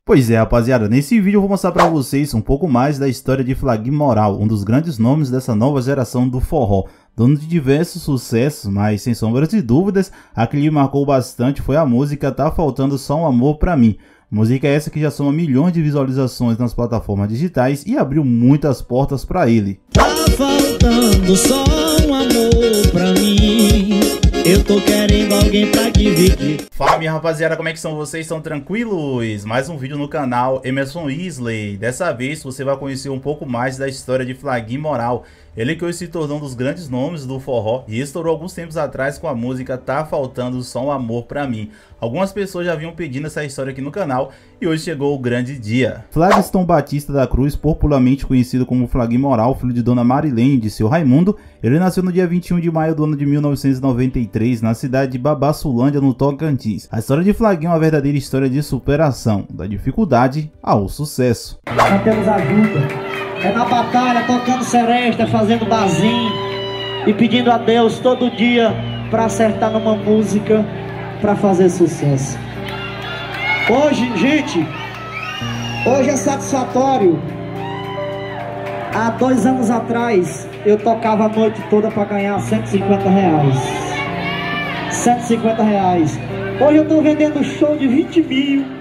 Pois é, rapaziada, nesse vídeo eu vou mostrar pra vocês um pouco mais da história de Flaguinho Moral, um dos grandes nomes dessa nova geração do forró. Dono de diversos sucessos, mas sem sombras de dúvidas, a que lhe marcou bastante foi a música Tá Faltando Só Um Amor Pra Mim. Música essa que já soma milhões de visualizações nas plataformas digitais e abriu muitas portas pra ele. Tá faltando só um amor pra mim, eu tô querendo alguém pra dividir. Fala, minha rapaziada, como é que são vocês? Estão tranquilos? Mais um vídeo no canal Emerson Isley. Dessa vez você vai conhecer um pouco mais da história de Flaguinho Moral. Ele que hoje se tornou um dos grandes nomes do forró e estourou alguns tempos atrás com a música Tá Faltando Só Um Amor Pra Mim. Algumas pessoas já vinham pedindo essa história aqui no canal e hoje chegou o grande dia. Flagston Batista da Cruz, popularmente conhecido como Flaguinho Moral, filho de Dona Marilene e de seu Raimundo, ele nasceu no dia 21 de maio do ano de 1993, na cidade de Babassulândia, no Tocantins. A história de Flaguinho é uma verdadeira história de superação, da dificuldade ao sucesso. Nós temos ajuda. É na batalha, tocando seresta, fazendo barzinho e pedindo a Deus todo dia para acertar numa música para fazer sucesso. Hoje, gente, hoje é satisfatório. Há 2 anos atrás eu tocava a noite toda para ganhar R$150. R$150. Hoje eu tô vendendo show de 20 mil.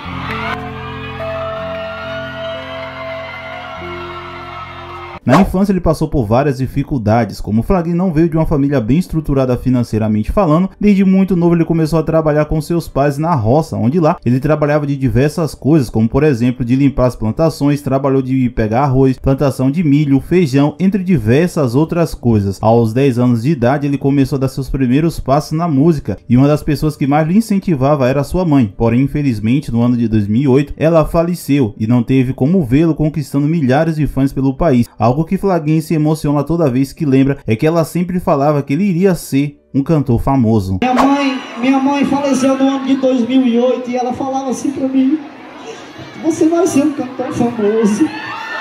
Na infância ele passou por várias dificuldades, como Flaguinho não veio de uma família bem estruturada financeiramente falando, desde muito novo ele começou a trabalhar com seus pais na roça, onde lá ele trabalhava de diversas coisas, como por exemplo de limpar as plantações, trabalhou de pegar arroz, plantação de milho, feijão, entre diversas outras coisas. Aos 10 anos de idade ele começou a dar seus primeiros passos na música, e uma das pessoas que mais lhe incentivava era sua mãe, porém infelizmente no ano de 2008 ela faleceu e não teve como vê-lo conquistando milhares de fãs pelo país. Algo que Flaguinho se emociona toda vez que lembra é que ela sempre falava que ele iria ser um cantor famoso. Minha mãe faleceu no ano de 2008 e ela falava assim pra mim: você vai ser um cantor famoso.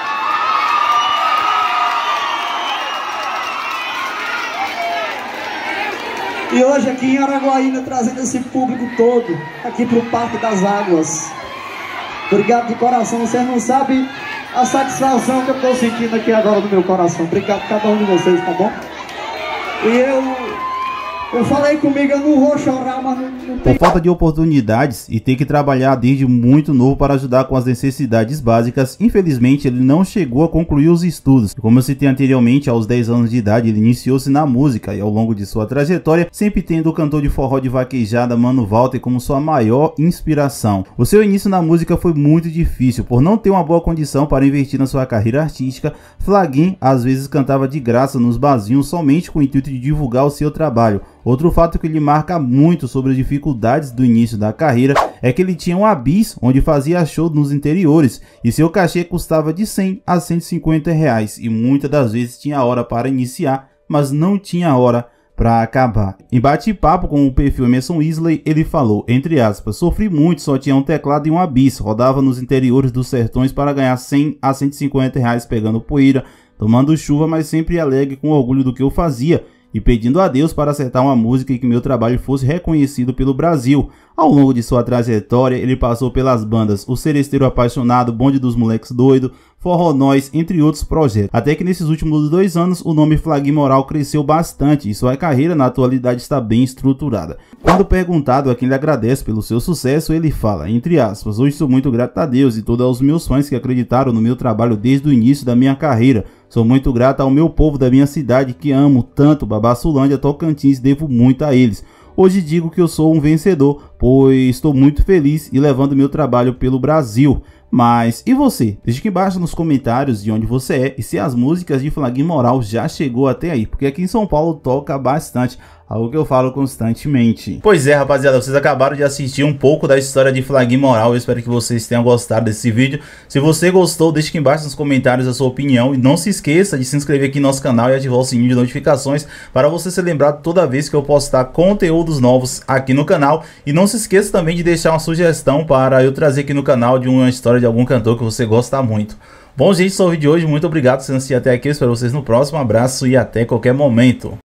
E hoje aqui em Araguaína trazendo esse público todo aqui pro Parque das Águas. Obrigado de coração, vocês não sabem a satisfação que eu tô sentindo aqui agora no meu coração. Obrigado a cada um de vocês, tá bom? E eu falei comigo, eu não vou chorar, mas não tem... Por falta de oportunidades e ter que trabalhar desde muito novo para ajudar com as necessidades básicas, infelizmente ele não chegou a concluir os estudos. Como eu citei anteriormente, aos 10 anos de idade ele iniciou-se na música e ao longo de sua trajetória, sempre tendo o cantor de forró de vaquejada Mano Walter como sua maior inspiração. O seu início na música foi muito difícil, por não ter uma boa condição para investir na sua carreira artística. Flaguinho às vezes cantava de graça nos barzinhos somente com o intuito de divulgar o seu trabalho. Outro fato que lhe marca muito sobre as dificuldades do início da carreira é que ele tinha um bis onde fazia show nos interiores e seu cachê custava de 100 a 150 reais e muitas das vezes tinha hora para iniciar, mas não tinha hora para acabar. Em bate-papo com o perfil Emerson Isley, ele falou, entre aspas, sofri muito, só tinha um teclado e um bis, rodava nos interiores dos sertões para ganhar 100 a 150 reais pegando poeira, tomando chuva, mas sempre alegre com orgulho do que eu fazia e pedindo a Deus para acertar uma música e que meu trabalho fosse reconhecido pelo Brasil. Ao longo de sua trajetória, ele passou pelas bandas O Seresteiro Apaixonado, Bonde dos Moleques Doido, Forró Nós, entre outros projetos. Até que nesses últimos 2 anos, o nome Flaguinho Moral cresceu bastante e sua carreira na atualidade está bem estruturada. Quando perguntado a quem lhe agradece pelo seu sucesso, ele fala, entre aspas, hoje sou muito grato a Deus e todos os meus fãs que acreditaram no meu trabalho desde o início da minha carreira. Sou muito grato ao meu povo da minha cidade que amo tanto, Babassulândia, Tocantins, devo muito a eles. Hoje digo que eu sou um vencedor, pois estou muito feliz e levando meu trabalho pelo Brasil. Mas e você? Deixe aqui embaixo nos comentários de onde você é e se as músicas de Flaguinho Moral já chegou até aí, porque aqui em São Paulo toca bastante, algo que eu falo constantemente. Pois é, rapaziada, vocês acabaram de assistir um pouco da história de Flaguinho Moral. Eu espero que vocês tenham gostado desse vídeo. Se você gostou, deixe aqui embaixo nos comentários a sua opinião e não se esqueça de se inscrever aqui no nosso canal e ativar o sininho de notificações para você ser lembrado toda vez que eu postar conteúdos novos aqui no canal. E não se esqueça também de deixar uma sugestão para eu trazer aqui no canal de uma história de algum cantor que você gosta muito. Bom, gente, esse é o vídeo de hoje. Muito obrigado por assistir até aqui. Eu espero vocês no próximo. Um abraço e até qualquer momento.